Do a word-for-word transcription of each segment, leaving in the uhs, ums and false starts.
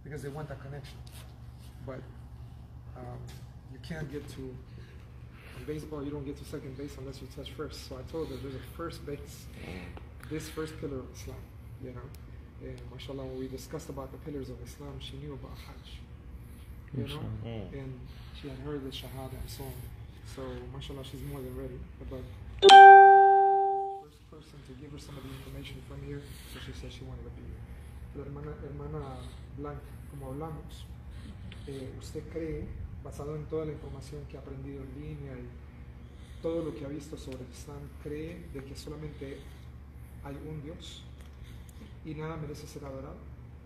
because they want that connection. But um, you can't get to, in baseball, you don't get to second base unless you touch first. So I told her there's a first base, this first pillar of Islam, you know. And mashallah, when we discussed about the pillars of Islam, she knew about Hajj, you know, mm. and she had heard the Shahada and so on. So mashallah, she's more than ready. But the first person to give her some of the information from here, so she said she wanted to be here. La hermana, hermana Blanca, como hablamos, eh, usted cree, basado en toda la información que ha aprendido en línea y todo lo que ha visto sobre el Islam, cree de que solamente hay un Dios y nada merece ser adorado,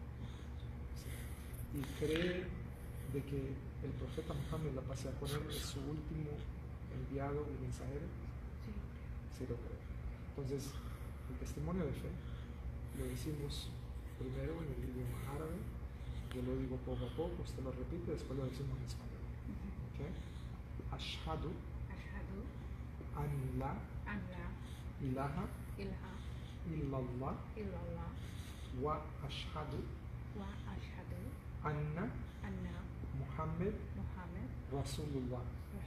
y cree de que el profeta Muhammad, la paz sea con él, es su último enviado y mensajero. Sí. Sí lo cree. Entonces, el testimonio de fe lo decimos primero en el idioma árabe, yo lo digo poco a poco, usted lo repite, después lo decimos en español. ¿Okay? Ashhadu an la ilaha illallah wa ashhadu anna Muhammad Rasulullah.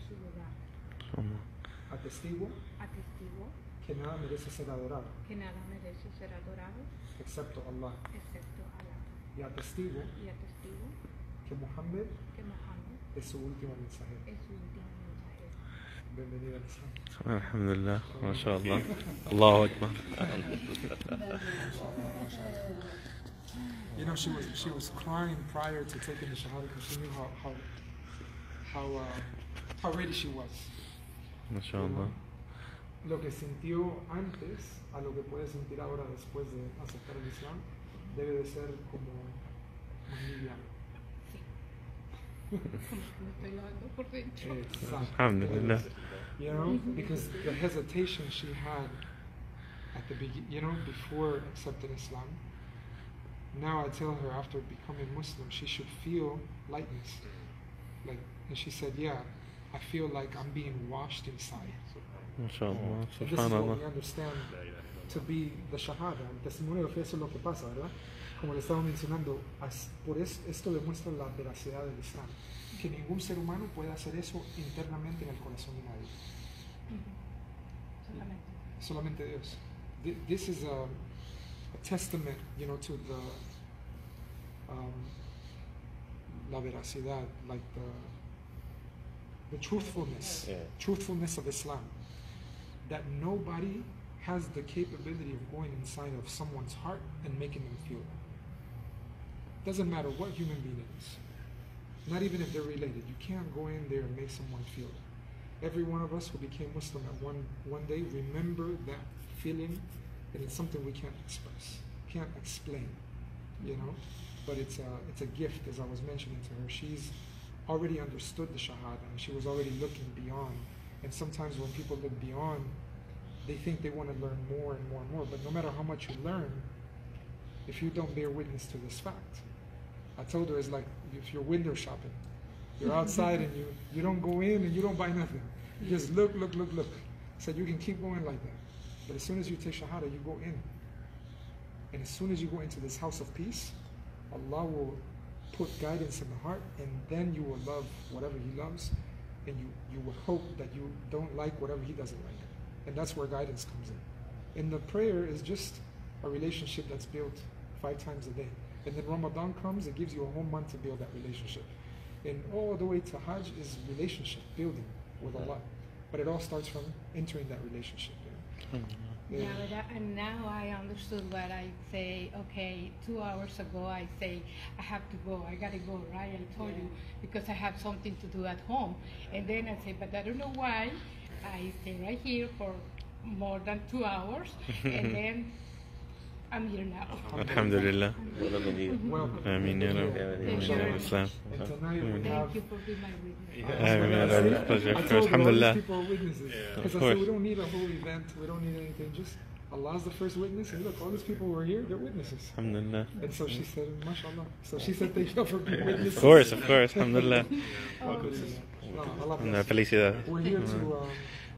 Atestigo que nada merece ser adorado, que nada merece ser adorado excepto Allah. excepto Allah. Y atestigo, y atestigo que Muhammad, que Muhammad es su último mensajero. es su último mensajero. Bienvenido al Islam. Alhamdulillah, mashallah. Allahu Akbar. You know, she was she was crying prior to taking the Shahada because she knew how how how, uh, how ready she was. Mashallah. You know? Lo que sintió antes a lo que puede sentir ahora después de aceptar el Islam debe de ser como más liviano. Alhamdulillah. You know, because the hesitation she had at the beginning, you know, before accepting Islam, now I tell her after becoming Muslim, she should feel lightness. Like, and she said, yeah, I feel like I'm being washed inside. Mashallah, This is what we understand to be the Shahada. El testimonio de fe es lo que pasa, ¿verdad? Como le estaba mencionando, por eso, esto demuestra la veracidad del Islam. Que ningún ser humano puede hacer eso internamente en el corazón de nadie. Solamente. Solamente Dios. This is a, a testament, you know, to the um, la veracidad, like the the truthfulness, yeah. truthfulness of Islam. That nobody has the capability of going inside of someone's heart and making them feel that. Doesn't matter what human being it is. Not even if they're related. You can't go in there and make someone feel it. Every one of us who became Muslim at one, one day, remember that feeling, and it's something we can't express, can't explain, you know? But it's a, it's a gift, as I was mentioning to her. She's already understood the Shahada, and she was already looking beyond. And sometimes when people look beyond, they think they want to learn more and more and more. But no matter how much you learn, if you don't bear witness to this fact, I told her it's like if you're window shopping. You're outside and you, you don't go in and you don't buy nothing. You just look, look, look, look. I said you can keep going like that. But as soon as you take Shahada, you go in. And as soon as you go into this house of peace, Allah will put guidance in the heart, and then you will love whatever He loves, and you, you will hope that you don't like whatever He doesn't like. And that's where guidance comes in. And the prayer is just a relationship that's built five times a day. And then Ramadan comes, it gives you a whole month to build that relationship. And all the way to Hajj is relationship building with Allah. But it all starts from entering that relationship. You know? Yeah, but I, and now I understood what I say. Okay, two hours ago I say I have to go. I gotta go, right? I told yeah. you because I have something to do at home. And then I say, but I don't know why. I stay right here for more than two hours, and then I'm here now. Alhamdulillah. Welcome. Ameen ya Rabbi. Thank you. And tonight we have. Thank you for being my witness. Ameen ya Rabbi. Pleasure. I told you, all Alhamdulillah. these people are witnesses. Because Of I said we course. don't need a whole event. We don't need anything. Just Allah's the first witness. And look, all these people who are here, they're witnesses. Alhamdulillah. And so she said, MashaAllah. So she said, thank you for being witnesses. Of course, of course. Alhamdulillah. Allah, Allah bless. Una felicidad. We're here to um,